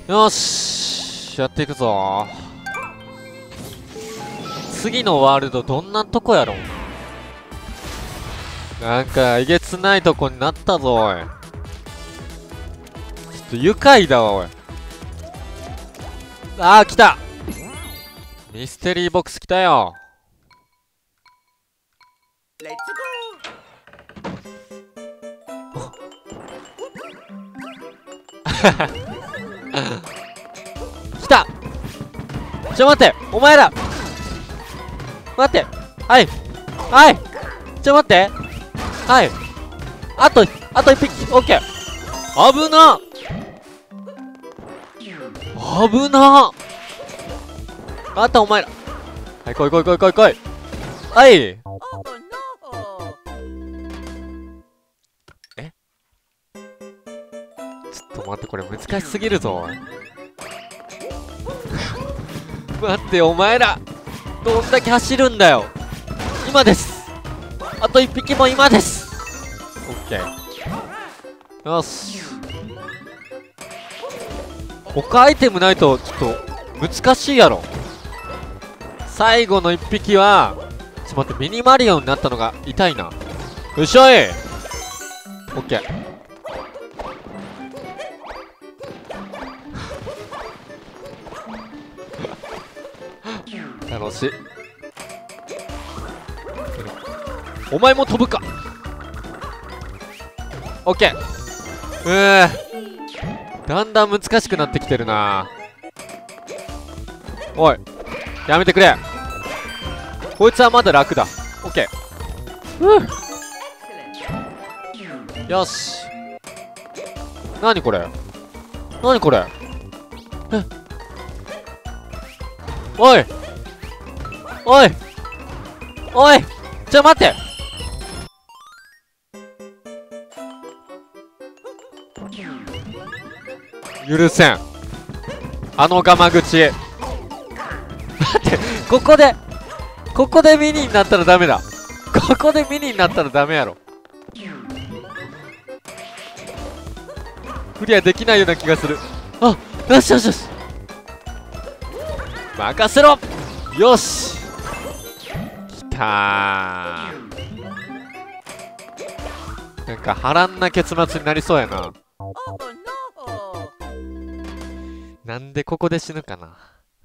よし、やっていくぞ。次のワールドどんなとこやろ。なんかえげつないとこになったぞ、おい。ちょっと愉快だわ、おい。あー、来た。ミステリーボックス来たよ。 レッツ来た。待って、お前ら待って。はい。はい。待って。はい。あと一匹。オッケー。危な。危な。あとお前ら。はい、来い。はい。え、ちょっと待って、これ難しすぎるぞ。待って、お前らどんだけ走るんだよ。今です。あと1匹も今です。オッケー。よし。他アイテムないとちょっと難しいやろ。最後の1匹はちょっと待って、ミニマリオになったのが痛いな。よっしゃい。オッケー。楽しい。お前も飛ぶか。オッケー。だんだん難しくなってきてるな。おい、やめてくれ。こいつはまだ楽だ。オッケー。よし。なにこれ。おいちょ、待って。許せん。あのガマ口。待って、ここでミニになったらダメだ。ここでミニになったらダメやろ。クリアできないような気がする。あ、よし。任せろ。よし。きたー。なんか波乱な結末になりそうやな。なんでここで死ぬかな。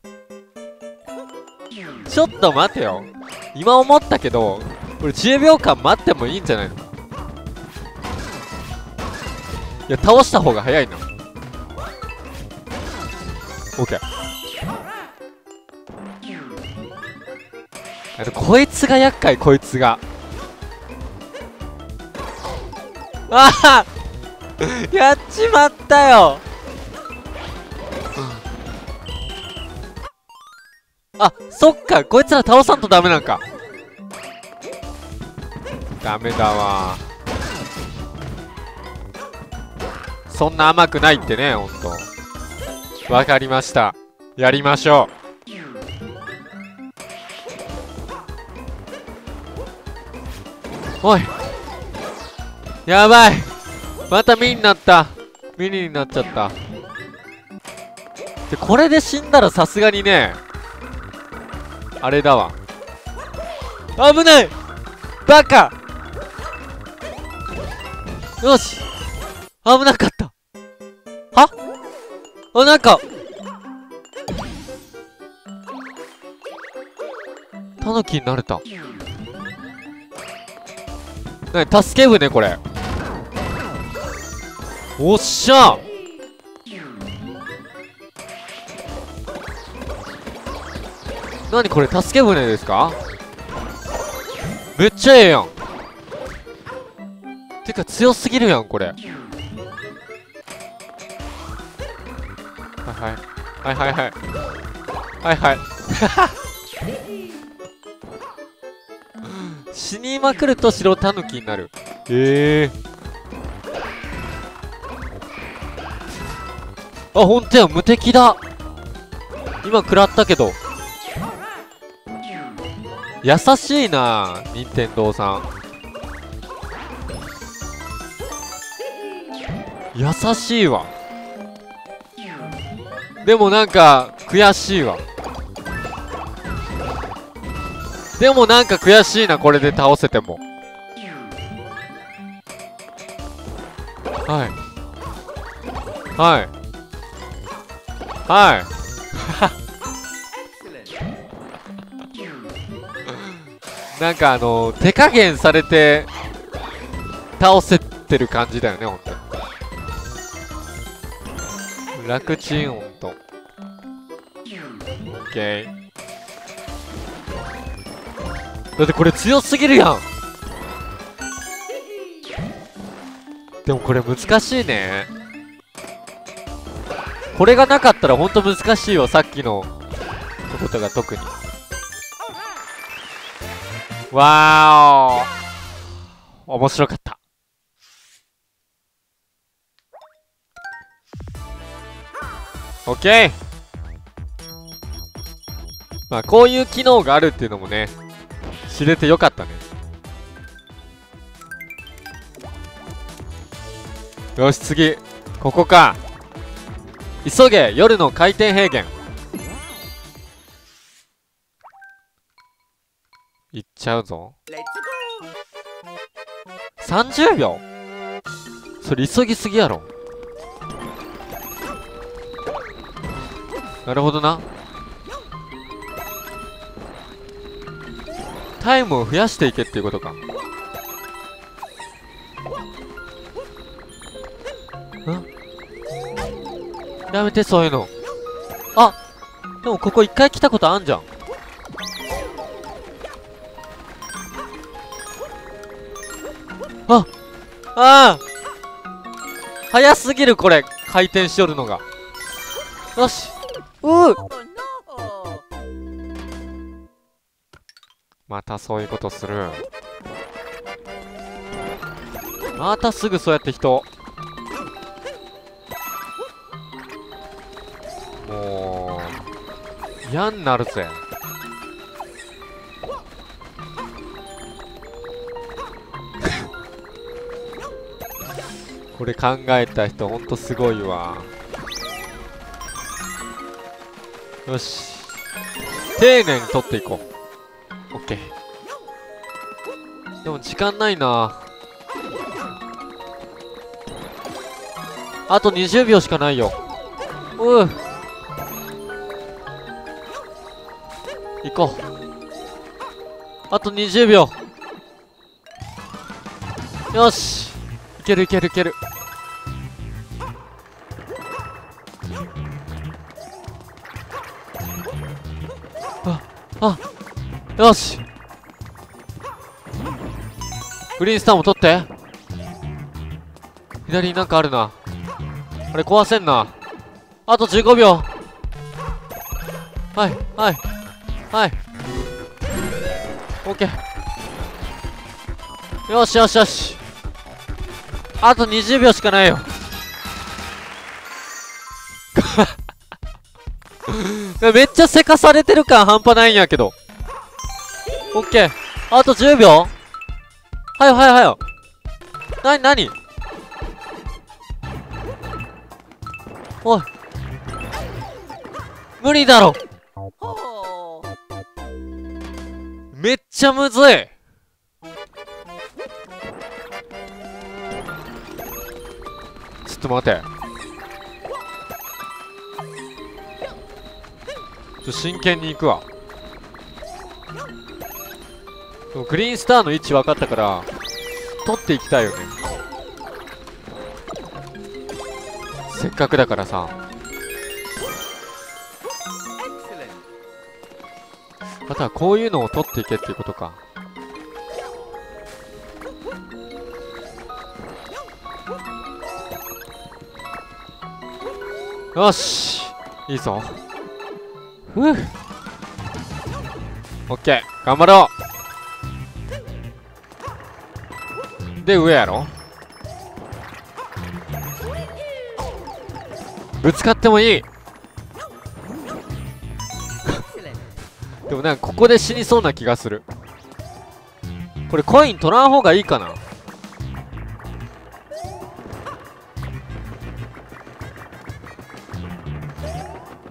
ちょっと待てよ。今思ったけど、これ10秒間待ってもいいんじゃないの。いや、倒した方が早いな。オッケー。こいつが厄介、こいつが。ああやっちまったよ。あ、そっか、こいつら倒さんとダメなんか。ダメだわ。そんな甘くないってね、ほんと。わかりました。やりましょう。おい、やばい。またミニになった。ミニになっちゃった。で、これで死んだらさすがにね、あれだわ。危ない。バカ。よし。危なかった。は？あ、なんかタヌキになれた。なに、助け舟これ。おっしゃ。なにこれ、助け舟ですか？めっちゃええやん。てか強すぎるやんこれ。はい死にまくると白タヌキになる。あ、ほんとや、無敵だ。今食らったけど。優しいな、任天堂さん。優しいわ。 でもなんか悔しいわ。でもなんか悔しいな、これで倒せても。はいはいはいなんか手加減されて倒せてる感じだよね、ほんとに。楽ちん、ほんと。オッケー。だってこれ強すぎるやん。でもこれ難しいね。これがなかったらほんと難しいよ、さっきのことが特に。わーお、面白かった。オッケー。まあこういう機能があるっていうのもね、知れてよかったね。よし、次ここか。急げ夜の回転平原。いっちゃうぞ。30秒。それ急ぎすぎやろ。なるほどな。タイムを増やしていけっていうことか。ん？やめて、そういうの。あ、でもここ一回来たことあんじゃん。ああ、早すぎる、これ回転しよるのが。よし、またそういうことする。またすぐそうやって人。もう嫌になるぜ。これ考えた人ほんとすごいわ。よし、丁寧に取っていこう。オッケー。でも時間ないな。あと20秒しかないよ。行こう。あと20秒。よし、いけるいけるいける。あ、よし。グリーンスターも取って。左になんかあるな。あれ壊せんな。あと15秒。はいはいはい。オッケー。よしよしよし。あと20秒しかないよ。めっちゃせかされてる感半端ないんやけど。オッケー。あと10秒。はいはいはいよ。なにおい、無理だろ。めっちゃむずい。ちょっと待て。真剣に行くわ。でもグリーンスターの位置分かったから取っていきたいよね。せっかくだからさ。あとはこういうのを取っていけっていうことか。よし、いいぞ。オッケー、頑張ろう。で上やろ。ぶつかってもいい。でもなんかここで死にそうな気がする。これコイン取らん方がいいかな。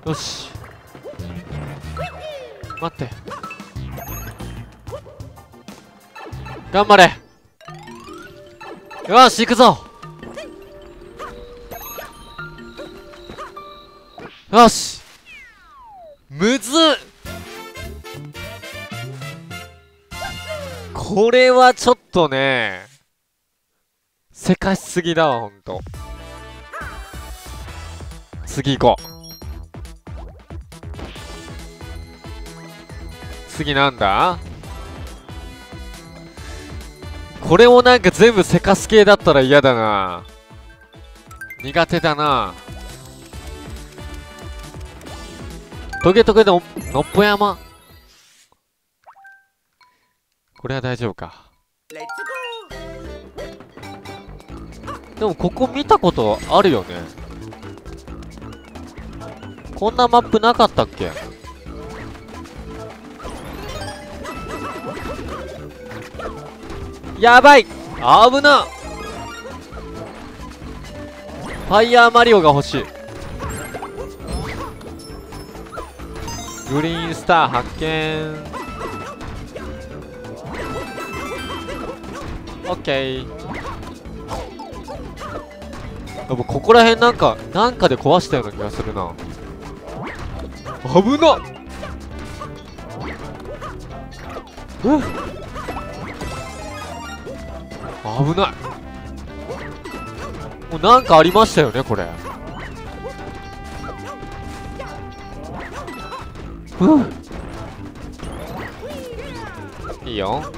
よし、待って、頑張れ。よし行くぞ。よし、むずっ。これはちょっとね、せかしすぎだわ、ほんと。次行こう。次なんだ？これもなんか全部せかす系だったら嫌だな。苦手だな。トゲトゲののっぽ山。これは大丈夫か。でもここ見たことあるよね。こんなマップなかったっけ？やばい、危な。ファイヤーマリオが欲しい。グリーンスター発見。オッケー。でもここら辺なんかで壊したような気がするな。危なっ。危ない。もうなんかありましたよねこれ。いいよ。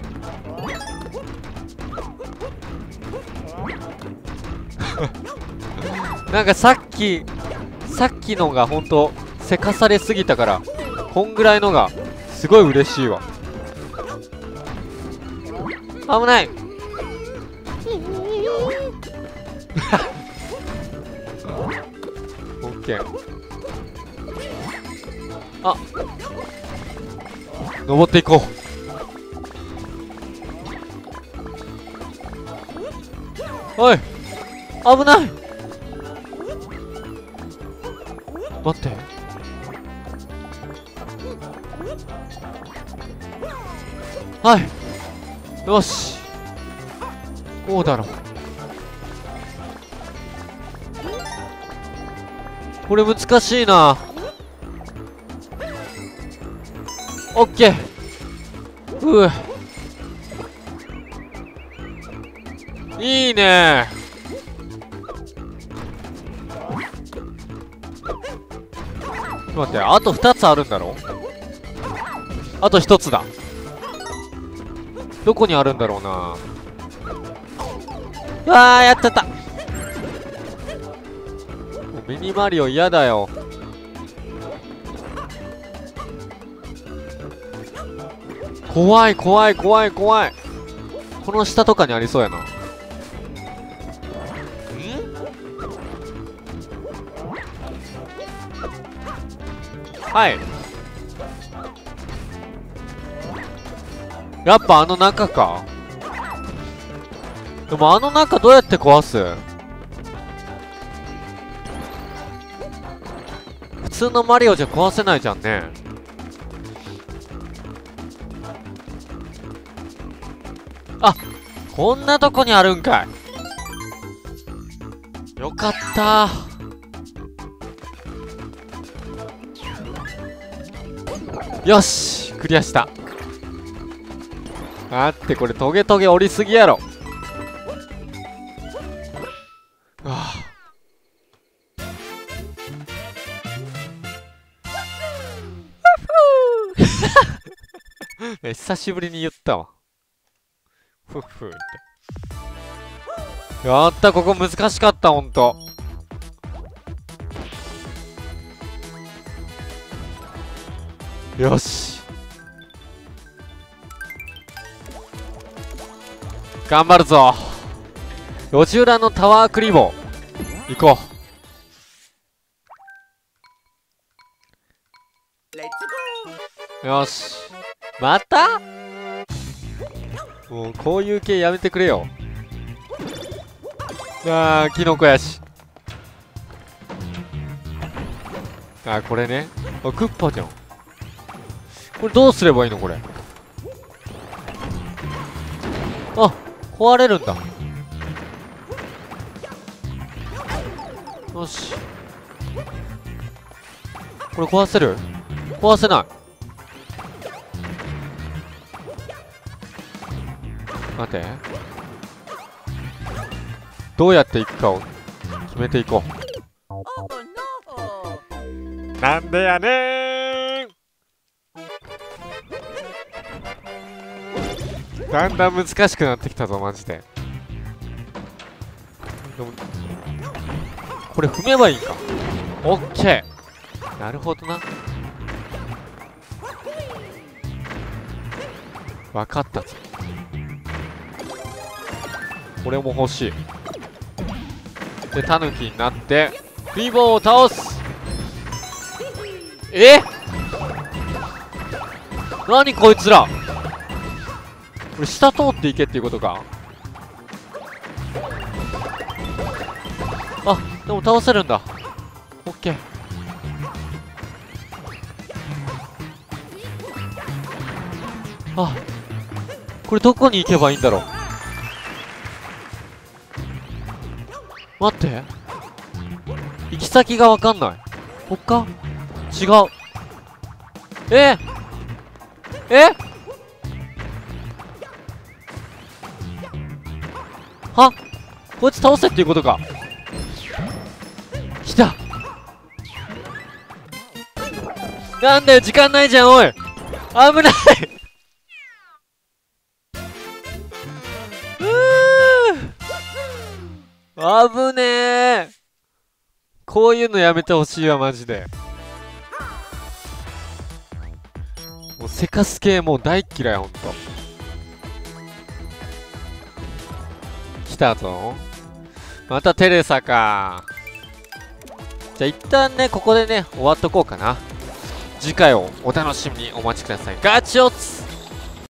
なんかさっきのがほんとせかされすぎたから、こんぐらいのがすごい嬉しいわ。危ない。オッケー。あ、登っていこう。おい、危ない。待って。はい、よし、こうだろう。これ難しいな。オッケー。いいね。待って、あと2つあるんだろ。あと1つだ。どこにあるんだろうな。うわー、やっちゃった。ミニマリオ嫌だよ。怖い怖い怖い怖い。この下とかにありそうやな。はい。やっぱあの中か。でもあの中どうやって壊す？普通のマリオじゃ壊せないじゃんね。あ、こんなとこにあるんかい。よかったー。よし、クリアした。待って、これトゲトゲ折りすぎやろ。はあ久しぶりに言ったわ。ふっふって。やった、ここ難しかった、ほんと。よし。頑張るぞ。路地裏のタワークリボー。行こう。よし。また？もうこういう系やめてくれよ。あー、キノコやし。 あ、これね。あ、クッパじゃん。これどうすればいいのこれ。あ、壊れるんだ。よし。これ壊せる？壊せない。待て。どうやっていくかを決めていこう。なんでやねーん。だんだん難しくなってきたぞマジで。でもこれ踏めばいいんか。オッケー。なるほどな。分かったぞ。これも欲しい。でタヌキになってフィーボーを倒す。何こいつら。これ下通っていけっていうことか。あ、でも倒せるんだ。オッケー。あ、これどこに行けばいいんだろう。待って、行き先がわかんない。こっか？違う。は？こいつ倒せっていうことか。来た。なんだよ、時間ないじゃん、おい。危ない。危ねえ。こういうのやめてほしいわマジで。もうセカス系もう大嫌いほんと。来たぞ。またテレサか。じゃあ一旦ねここでね終わっとこうかな。次回をお楽しみにお待ちください。ガチオツ。